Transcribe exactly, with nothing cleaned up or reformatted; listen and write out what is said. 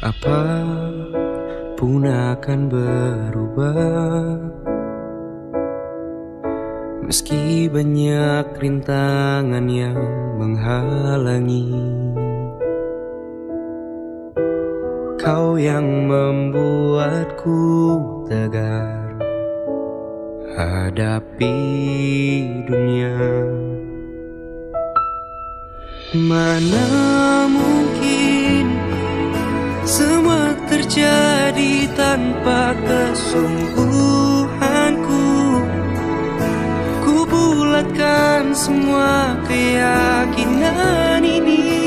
Apapun akan berubah, meski banyak rintangan yang menghalangi. Kau yang membuatku tegar hadapi dunia. Mana mungkin semua terjadi tanpa kesungguhanku. Ku bulatkan semua keyakinan ini